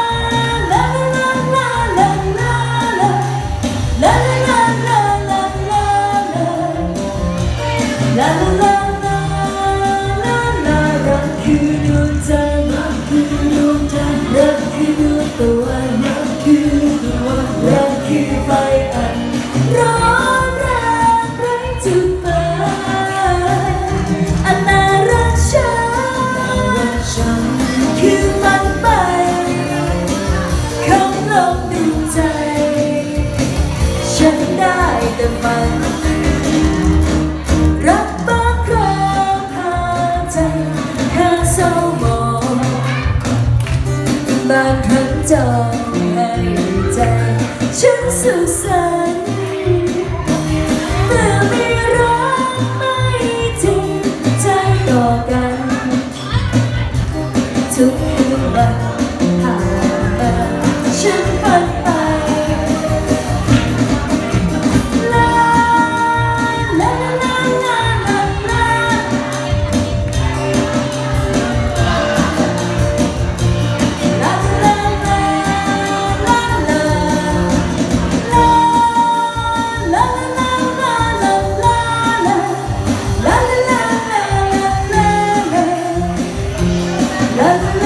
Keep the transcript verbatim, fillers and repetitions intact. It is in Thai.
ลาลาลาลาลาลารักคือดวงใจรักคือดวงใจรักคือดวงตะวันรักคือดวงรักคือไฟอันร้อนแรงไร้จุดหมายอันน่ารักฉันคือฝันไปของโลกดวงใจฉันได้แต่ฝันรักบางครั้งพาใจข้าเศร้ามองบางครั้งจองให้ใจฉันสุขสันต์เมื่อมีรักไม่จริงใจต่อกันทุกคืนวันผ่านมาฉันฝันไปLa la